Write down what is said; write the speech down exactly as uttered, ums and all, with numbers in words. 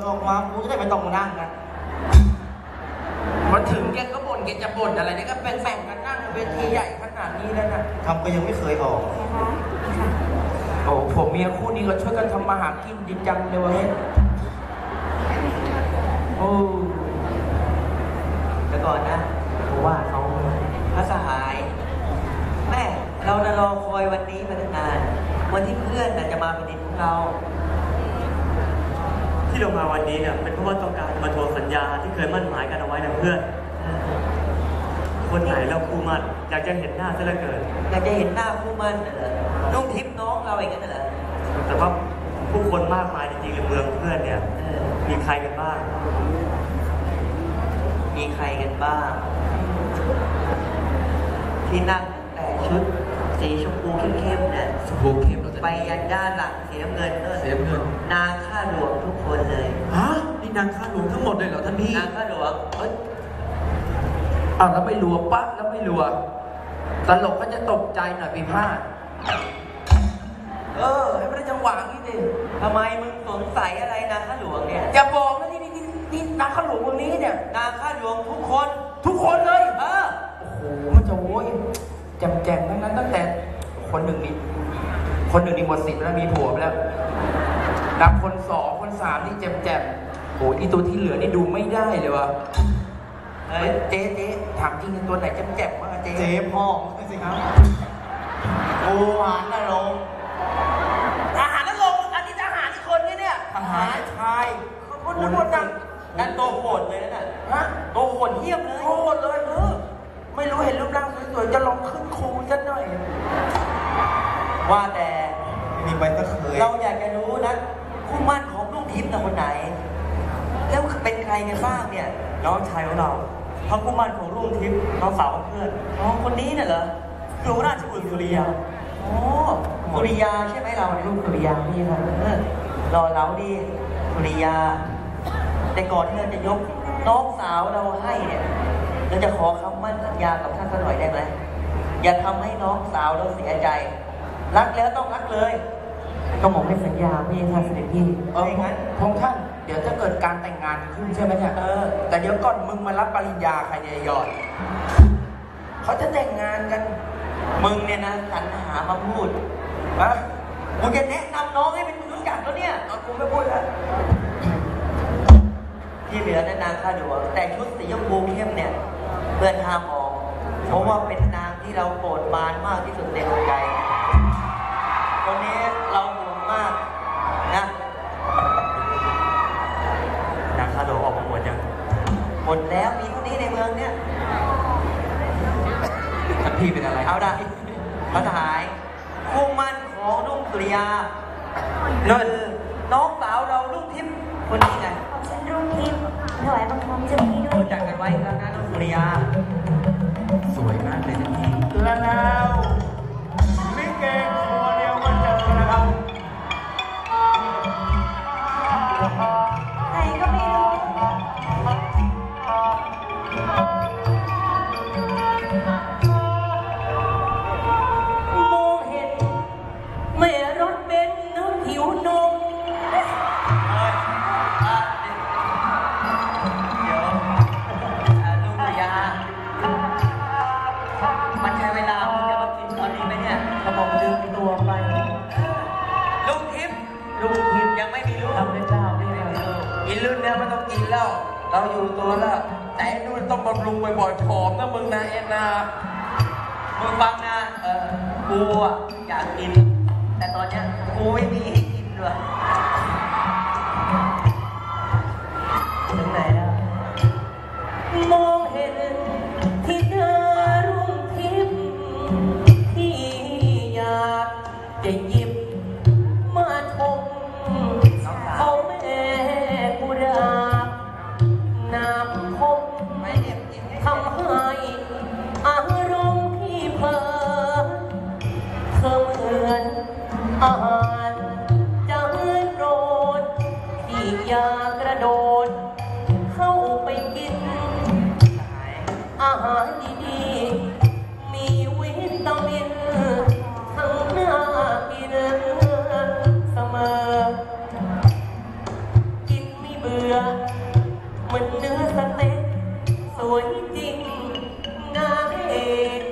ออกมากูจะได้ไม่ต้องมานั่งกันมาถึงแกก็บ่นแกจะบ่นอะไรนี่ก็เป็นแบ่งกันนั่งเวทีใหญ่ขนาดนี้แล้วนะทำก็ยังไม่เคยออกโอ้ผมเมียคู่นี้ก็ช่วยกันทำมาหากินดีจังเลยวะเฮ้ยโอ้แต่ก่อนนะผมว่าเขาพระสหายแม่เราจะรอคอยวันนี้มาตั้งนานวันที่เพื่อนจะมาเป็นดินของเราที่เรามาวันนี้เนี่ยเป็นเพราะว่าต้องการมาทวงสัญญาที่เคยมั่นหมายกันเอาไว้นะเพื่อนคนไหนเราคู่มั่นอยากจะเห็นหน้าซะเหลือเกินอยากจะเห็นหน้าคู่มั่นเหรอน้องทิพย์น้องเราเองนั่นเหรอแต่ว่าผู้คนมากมายจริงๆในเมืองเพื่อนเนี่ยมีใครกันบ้างมีใครกันบ้างที่นั่งแต่ชุดสีชมพูเข้มๆเนี่ยชมพูเข้มไปยันด้านหลังสีน้ำเงินด้วยสีน้ำเงินนางข้าหลวงทุกคนเลยฮะนี่นางข้าหลวงทั้งหมดเลยเหรอท่านพี่นางข้าหลวงเอ้ยอ้าวแล้วไม่รัวปะแล้วไม่รัวตลกก็จะตกใจหน่อยปีพลาดเออให้ไม่ได้จังหวะนี้ดิทำไมมึงสงสัยอะไรนางข้าหลวงเนี่ยอย่าบอกนะนี่นี่นี่นางข้าหลวงวันนี้เนี่ยนางข้าหลวงทุกคนทุกคนเลยเออโอ้โหมันจะโว้ยแจมๆทั้งนั้นตั้งแต่คนหนึ่งนี่คนหนึ่งนี่หมดสิทธิ์แล้วมีผัวไปแล้วนับคนสองคนสามนี่แจมๆโอ้ยอีตัวที่เหลือนี่ดูไม่ได้เลยวะเฮ้ยเจ๊เจ๊ถามจริงตัวไหนแจมๆบ้างเจ๊เจ๊พ่อสิครับโอ้หานนรกทหารนรกอันนี้ทหารอีกคนนี่เนี่ยทหารชายคนคนคนนั่งนั่นโตโหดเลยนะฮะโตโหดเหี้ยมเลยโหดเลยเออไม่รู้เห็นรูปร่างสวยๆจะลองขึ้นคูสักหน่อยว่าแต่มีไปก็เคยเราอยากจะรู้นะคู่มั่นของลูกทิพย์แต่คนไหนแล้วเป็นใครกันบ้างเนี่ยน้องชายของเราทั้งคู่มั่นของลูกทิพย์น้องสาวของเพื่อนน้องคนนี้น่ะเหรอคือราชบุตรสุริยาโอ้สุริยาใช่ไหมเราลูกสุริยาพี่ครับรอเราดีสุริยาแต่ก่อนที่เราจะยกน้องสาวเราให้เนี่ยเราจะขอคำมั่นสัญญากับท่านสักหน่อยได้ไหมอย่าทำให้น้องสาวเราเสียใจรักแล้วต้องรักเลยก็หมกให้สัญญาพี่ท่านเสด็จพี่เอองั้นพงท่านเดี๋ยวจะเกิดการแต่งงานขึ้นใช่ไหมเนี่ยเออแต่เดี๋ยวก่อนมึงมารับปริญญาใครเนี่ยยอดเขาจะแต่งงานกันมึงเนี่ยนะสรรหามาพูดฮะมึงจะแนะนำน้องให้เป็นรู้จักแล้วเนี่ยกูไม่พูดแล้วที่เหลือนั่นนางข้าหลวงแต่ชุดสีชมพูเข้มเนี่ยเพื่อนห้ามมองเพราะว่าเป็นนางที่เราโปรดปรานมากที่สุดในดวงใจคนนี้เราห่วงมากนะนางข้าหลวงออกมาหมดยังหมดแล้วมีเท่านี้ในเมืองเนี่ยท่านพี่เป็นอะไรเอาได้พระทหารคู่มั่นของรุ่งสุริยานั่นน้องสาวเรารุ่งทิพย์คนนี้ไงฉันรุ่งทิพย์ถวายบังคมเจ้าพี่ด้วยรู้จักกันไว้แล้วนะรุ่งสุริยาสวยมากเลยท่านพี่แล้วแล้วลิเกตัวเดียวกันเจอนะครับใครก็ไม่รู้มองเห็นแม่รถเบนซ์น้ำผิวนมเดี๋ยวลุงสุริยามันใช้เวลามันจะมากินตอนนี้ไหมเนี่ยกระบอกลืมตัวไปลุงทิพย์ลุงทิพย์ยังไม่มีลูกทำได้เจ้าไม่มีลูกกินรุ่นเนี้ยไม่ต้องกินแล้วเราอยู่ตัวแล้วแต่นู่นต้องบำรุงบ่อยๆผอมนะมึงนะเอ็นนามึงฟังนะเออกูอ่ะอยากกินแต่ตอนเนี้ยกูไม่มีให้กินด้วยถึงไหนแล้วมองเห็นที่เดินรุ่งทิพย์ที่อยากจะหยิบมาชมเขาแม่กุราบน้ำคมทำให้อารมณ์ที่เพลินเธอเหมือนอาหารจานโปรดที่อยากกระโดดเข้าไปกินอาหารดีๆมีวิตามินทั้งน่ากินเสมอกินไม่เบื่อเหมือนเนื้อสเต็กสวยจริงนางเอก